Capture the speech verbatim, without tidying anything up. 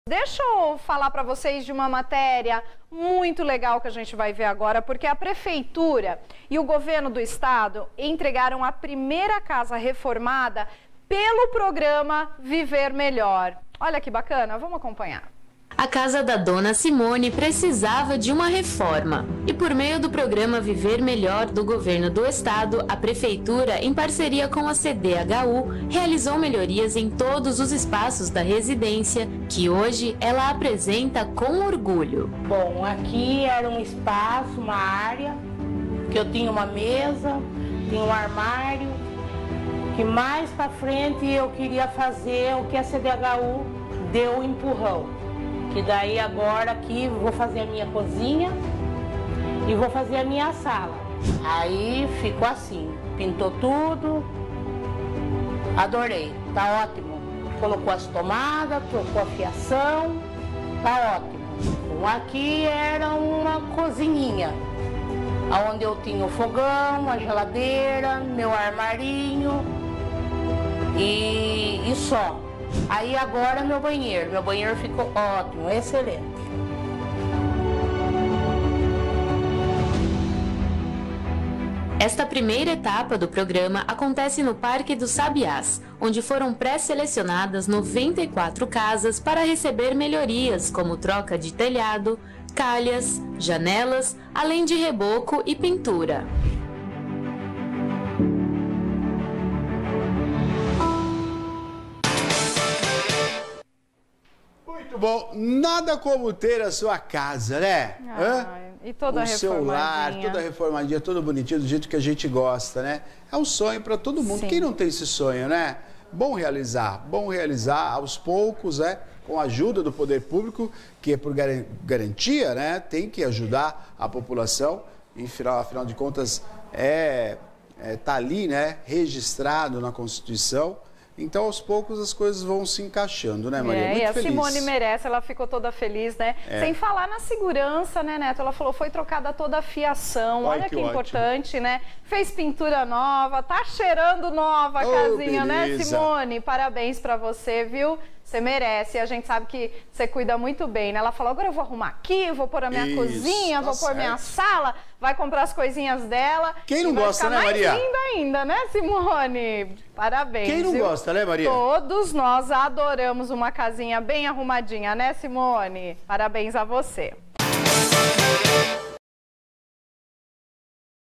Deixa eu falar para vocês de uma matéria muito legal que a gente vai ver agora, porque a Prefeitura e o Governo do Estado entregaram a primeira casa reformada pelo programa Viver Melhor. Olha que bacana, vamos acompanhar. A casa da dona Simone precisava de uma reforma e, por meio do programa Viver Melhor do Governo do Estado, a Prefeitura, em parceria com a C D H U, realizou melhorias em todos os espaços da residência, que hoje ela apresenta com orgulho. Bom, aqui era um espaço, uma área, que eu tinha uma mesa, tinha um armário, que mais para frente eu queria fazer o que a C D H U deu o empurrão. Que daí agora aqui vou fazer a minha cozinha e vou fazer a minha sala. Aí ficou assim, pintou tudo, adorei, tá ótimo. Colocou as tomadas, trocou a fiação, tá ótimo. Bom, aqui era uma cozinhinha, onde eu tinha o fogão, a geladeira, meu armarinho e, e só. Aí agora meu banheiro, meu banheiro ficou ótimo, excelente. Esta primeira etapa do programa acontece no Parque dos Sabiás, onde foram pré-selecionadas noventa e quatro casas para receber melhorias como troca de telhado, calhas, janelas, além de reboco e pintura. Muito bom, nada como ter a sua casa, né? Ai, e toda o seu lar, toda reformadinha, todo bonitinho, do jeito que a gente gosta, né? É um sonho para todo mundo. Sim. Quem não tem esse sonho, né? Bom realizar, bom realizar aos poucos, né? Com a ajuda do poder público, que é por garantia, né? Tem que ajudar a população e, afinal de contas, é, é, tá ali, né? Registrado na Constituição. Então, aos poucos, as coisas vão se encaixando, né, Maria? É, Muito e a feliz. Simone merece, ela ficou toda feliz, né? É. Sem falar na segurança, né, Neto? Ela falou, foi trocada toda a fiação, olha, olha que, que importante, né? Fez pintura nova, tá cheirando nova a oh, casinha, beleza. Né, Simone? Parabéns pra você, viu? Você merece, e a gente sabe que você cuida muito bem, né? Ela falou, agora eu vou arrumar aqui, vou pôr a minha Isso, cozinha, tá vou pôr certo. Minha sala, vai comprar as coisinhas dela. Quem não gosta, né, Maria? Mais linda ainda, né, Simone? Parabéns. Quem não viu? gosta, né, Maria? Todos nós adoramos uma casinha bem arrumadinha, né, Simone? Parabéns a você.